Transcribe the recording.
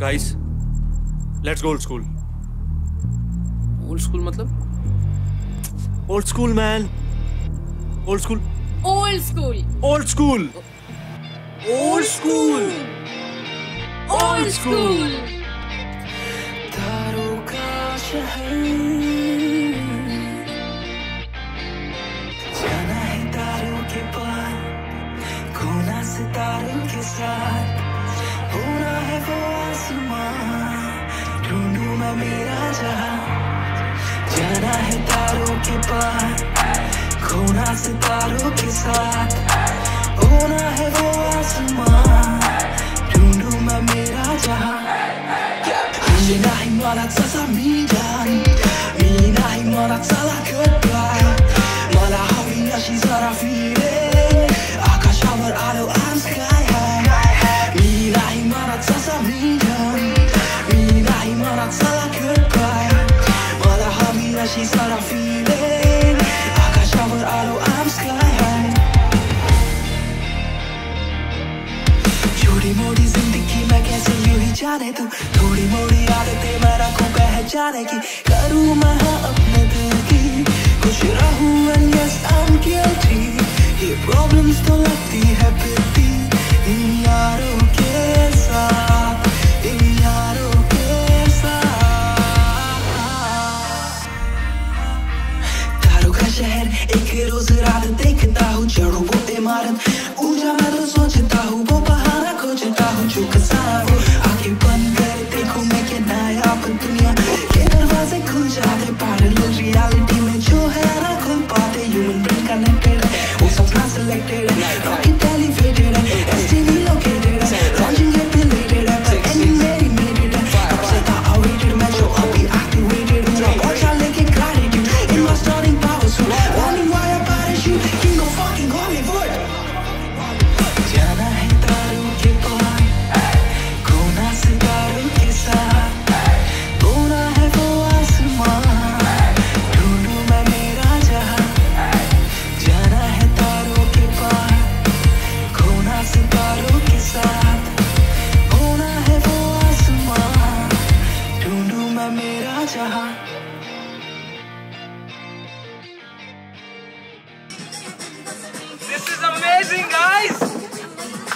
Guys, let's go old school. Old school मतलब? Old school man, old school, old school, old school, old school, old school. तारों का शहर, जाना है तारों के पार, खोना सितारों के साथ, होना है वो आसमां, ढूंढूं मैं मेरा जहां। जाना है तारों के पार, खोना सितारों के साथ, होना है वो आसमां, ढूंढूं मैं मेरा जहां. Minahi मला चला मिडानी, minahi मला चला goodbye. मला हवी अशी जरा feeling, आकाशावर Alo I'm sky high. minahi मला चला मिडानी, minahi मला चला goodbye. मला हवी अशी जरा feeling, आकाशावर Alo I'm sky high. छोटी मोटी जिंदगी मैं कैसे यूं ही जाने दूं, थोड़ी मोड़ी आदतें मैं रखूं पहचाने की, करूं मैं हाँ अपने दिल की, खुश रहूं and yes I'm guilty. ये प्रॉब्लम्स तो लगती है पिटी इन यारों के साथ.